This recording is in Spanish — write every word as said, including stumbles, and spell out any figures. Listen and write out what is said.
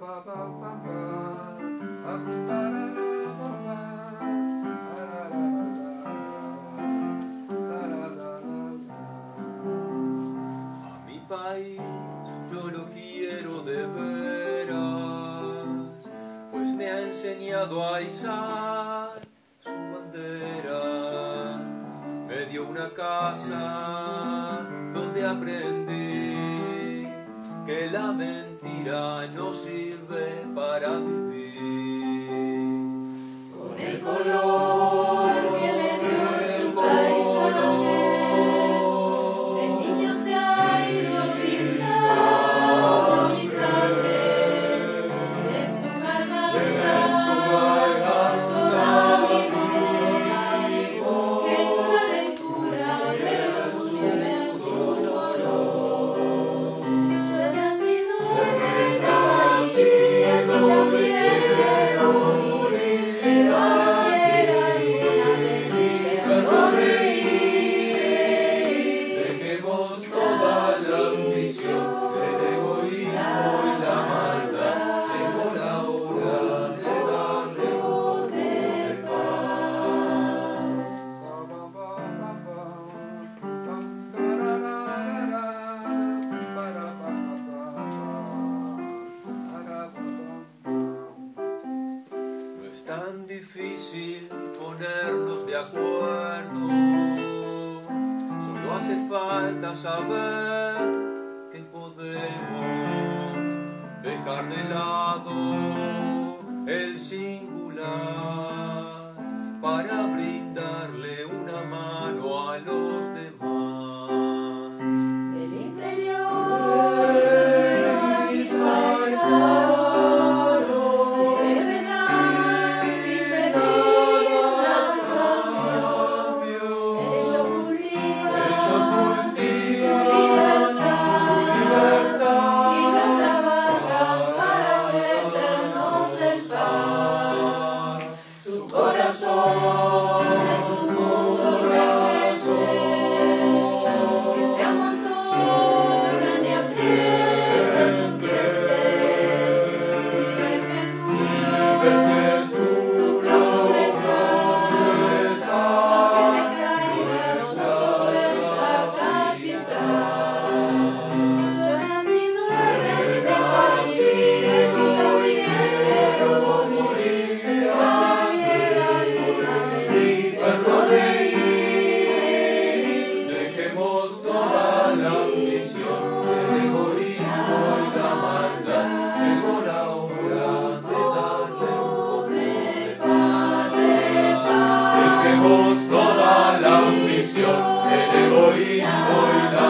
mi país yo lo quiero de veras, pues me ha enseñado a izar su bandera. Me dio una casa donde aprendí que la mentira no sirve para vivir. Con el color que me dio su paisaje, de niño se ha ido pintando mi sangre. En su garganta toda mi voz, que en calentura resume su dolor. Yo he nacido en esta país y aquí también quiero morir, pero quisiera alguna vez verlo reír. Dejemos toda la ambición, el egoísmo y la maldad. Llegó la hora de darle un poco de No es tan difícil ponernos de acuerdo, solo hace falta saber que podemos dejar de lado el singular para brindarle una mano a los demás. Del interior mis paisanos se verán sin pedir nada a cambio. Ellos cultivan su libertad y la trabajan para ofrecernos el pan. Su corazón es un mundo realmente que se amontonan y aprietan sus dientes. Si ves Jesús, su progresar, aunque me caiga todo esta capital. Yo he nacido en este país y aquí también quiero morir, pero quisiera alguna vez verlo reír. Dejemos toda la ambición, el egoísmo y la maldad. Llegó la hora de darle un poco de paz, de paz. Dejemos toda la ambición, el egoísmo y la